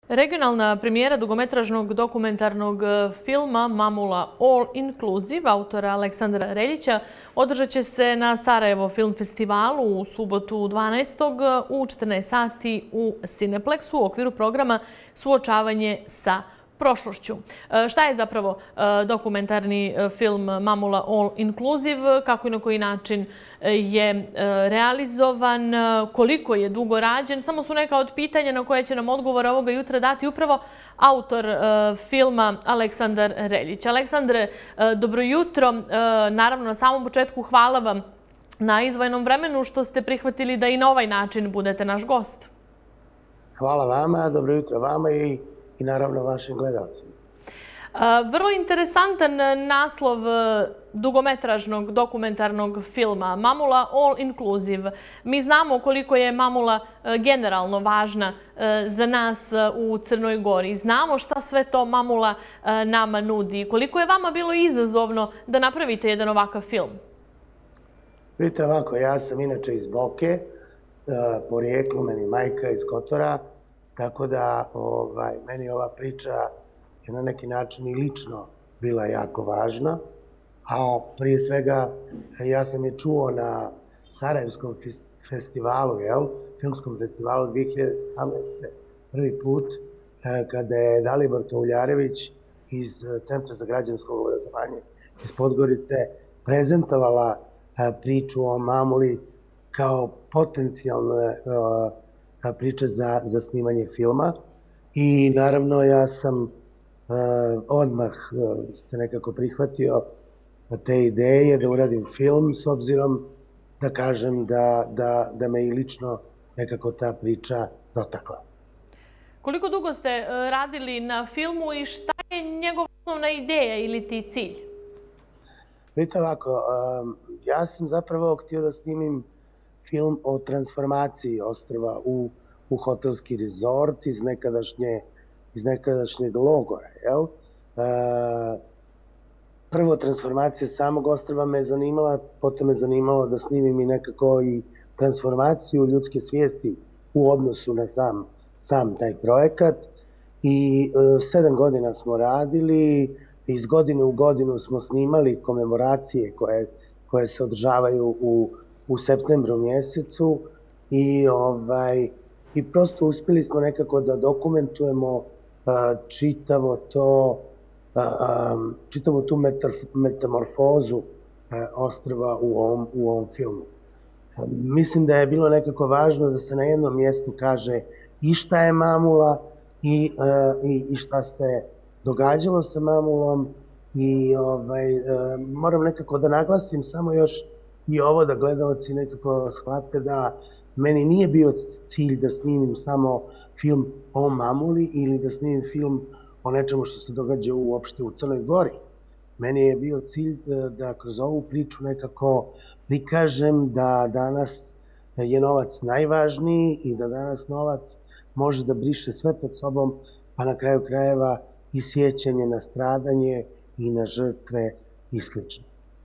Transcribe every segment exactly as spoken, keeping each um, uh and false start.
Regionalna premijera dugometražnog dokumentarnog filma Mamula All Inclusive autora Aleksandra Reljića održat će se na Sarajevo film festivalu u subotu dvanaestog u četrnaest sati u Cineplexu u okviru programa Suočavanje sa prošlošću. Šta je zapravo dokumentarni film Mamula All Inclusive, kako i na koji način je realizovan, koliko je dugo rađen? Samo su neka od pitanja na koje će nam odgovor ovoga jutra dati upravo autor filma Aleksandar Reljić. Aleksandre, dobro jutro. Naravno, na samom početku hvala vam na izdvojenom vremenu što ste prihvatili da i na ovaj način budete naš gost. Hvala vama, dobro jutro vama i i naravno vašim gledalcima. Vrlo interesantan naslov dugometražnog dokumentarnog filma Mamula All Inclusive. Mi znamo koliko je Mamula generalno važna za nas u Crnoj Gori. Znamo šta sve to Mamula nama nudi. Koliko je vama bilo izazovno da napravite jedan ovakav film? Vidite ovako, ja sam inače iz Boke, porijeklo meni majka iz Kotora, tako da ovaj, meni ova priča je na neki način i lično bila jako važna, a prije svega ja sam je čuo na Sarajevskom festivalu, jel, filmskom festivalu dvije hiljade sedamnaeste. prvi put kada je Dalibor Touljarević iz Centra za građansko obrazovanje iz Podgorice prezentovala priču o Mamuli kao potencijalne priča za, za snimanje filma i naravno ja sam uh, odmah uh, se nekako prihvatio te ideje da uradim film s obzirom da kažem da, da, da me i lično nekako ta priča dotakla. Koliko dugo ste uh, radili na filmu i šta je njegova osnovna ideja ili ti cilj? Vidite ovako, um, ja sam zapravo htio da snimim film o transformaciji ostrva u, u hotelski rezort iz nekadašnje, iz nekadašnjeg logora. Jel? E, prvo, transformacija samog ostrva me zanimala, potom me zanimalo da snimim i nekako i transformaciju ljudske svijesti u odnosu na sam, sam taj projekat. I e, sedam godina smo radili, iz godine u godinu smo snimali komemoracije koje, koje se održavaju u u septembru mjesecu i ovaj i prosto uspjeli smo nekako da dokumentujemo uh, čitavo to uh, čitavu tu metamorfozu uh, ostrva u ovom u ovom filmu. Uh, mislim da je bilo nekako važno da se na jednom mjestu kaže i šta je Mamula i uh, i, i šta se događalo sa Mamulom i ovaj uh, moram nekako da naglasim samo još i ovo da gledalci nekako shvate da meni nije bio cilj da snimim samo film o Mamuli ili da snimim film o nečemu što se događa uopšte u Crnoj Gori. Meni je bio cilj da kroz ovu priču nekako prikažem da danas je novac najvažniji i da danas novac može da briše sve pod sobom, pa na kraju krajeva i sjećanje na stradanje i na žrtve i slično.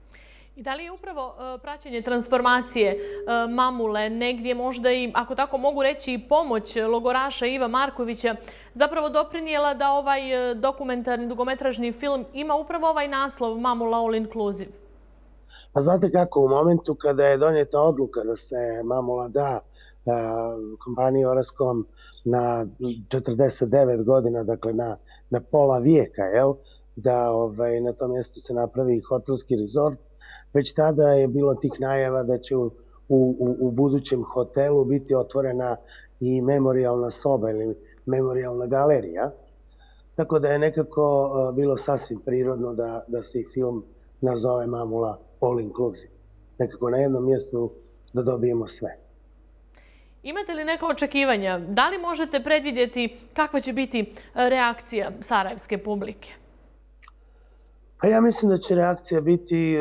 I da li je upravo uh, praćenje transformacije uh, Mamule negdje možda i, ako tako mogu reći, i pomoć logoraša Iva Markovića zapravo doprinijela da ovaj uh, dokumentarni dugometražni film ima upravo ovaj naslov Mamula All Inclusive? Pa znate kako, u momentu kada je donijeta odluka da se Mamula da uh, kompaniji Orascom na četrdeset devet godina, dakle na, na pola vijeka, jel, da ovaj, na tom mjestu se napravi hotelski rezort, već tada je bilo tih najava da će u, u, u budućem hotelu biti otvorena i memorijalna soba ili memorijalna galerija. Tako da je nekako bilo sasvim prirodno da, da se film nazove Mamula All Inclusive. Nekako na jednom mjestu da dobijemo sve. Imate li neka očekivanja? Da li možete predvidjeti kakva će biti reakcija sarajevske publike? Pa ja mislim da će reakcija biti e,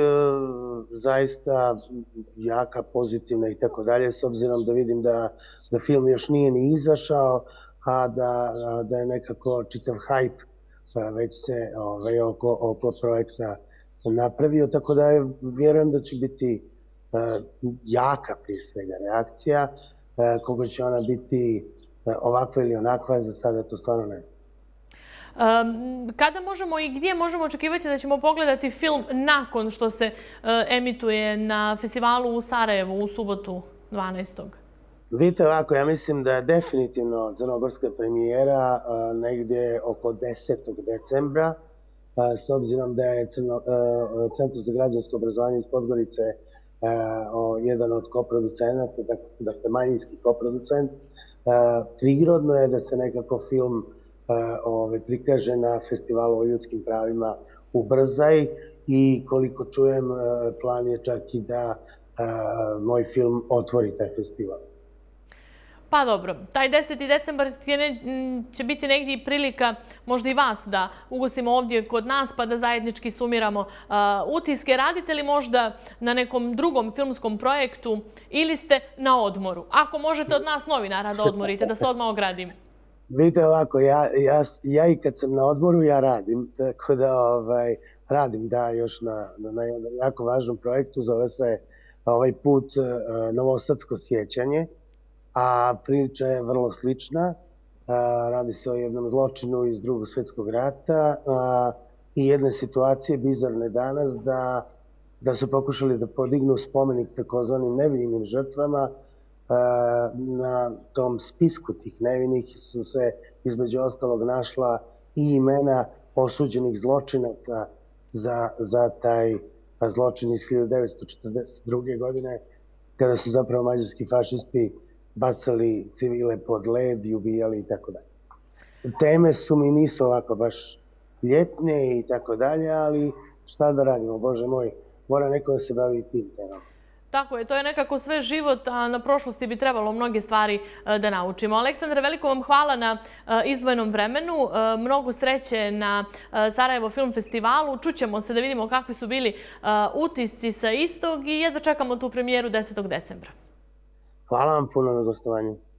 zaista jaka, pozitivna i tako dalje, s obzirom da vidim da, da film još nije ni izašao, a da, a da je nekako čitav hajp već se ovaj, oko, oko projekta napravio, tako da je, vjerujem da će biti e, jaka prije svega reakcija, e, koga će ona biti ovakva ili onakva, za sada to stvarno ne znam. Kada možemo i gdje možemo očekivati da ćemo pogledati film nakon što se emituje na festivalu u Sarajevu u subotu dvanaestog? Vidite ovako, ja mislim da je definitivno crnogorska premijera negdje oko desetog decembra, s obzirom da je Centar za građansko obrazovanje iz Podgorice jedan od koproducenata, dakle manjinski koproducent. Prirodno je da se nekako film prikaže na festivalu o ljudskim pravima u Brzaj i koliko čujem plan je čak i da moj film otvori taj festival. Pa dobro, taj deseti decembar će biti negdje i prilika možda i vas da ugostimo ovdje kod nas pa da zajednički sumiramo utiske. Radite li možda na nekom drugom filmskom projektu ili ste na odmoru? Ako možete od nas novinara da odmorite, da se odmah ogradim. Vidite ovako, ja i kad sam na odmoru, ja radim, tako da radim da još na jednom jako važnom projektu, zove se ovaj put Novosadsko sjećanje, a priča je vrlo slična. Radi se o jednom zločinu iz Drugog svjetskog rata i jedne situacije bizarne danas da su pokušali da podignu spomenik takozvanim nevinim žrtvama. Na tom spisku tih nevinih su se između ostalog našla i imena osuđenih zločinaca za taj zločin iz hiljadu devetsto četrdeset druge. godine, kada su zapravo mađarski fašisti bacali civile pod led i ubijali i tako dalje. Teme su mi nisu ovako baš ljetne i tako dalje, ali šta da radimo, Bože moj, mora neko da se bavi i tim temama. Tako je, to je nekako sve život, a na prošlosti bi trebalo mnoge stvari da naučimo. Aleksandre, veliko vam hvala na izdvojenom vremenu, mnogo sreće na Sarajevo Film Festivalu. Čućemo se da vidimo kakvi su bili utisci sa istog i jedva čekamo tu premijeru desetog decembra. Hvala vam puno na gostovanju.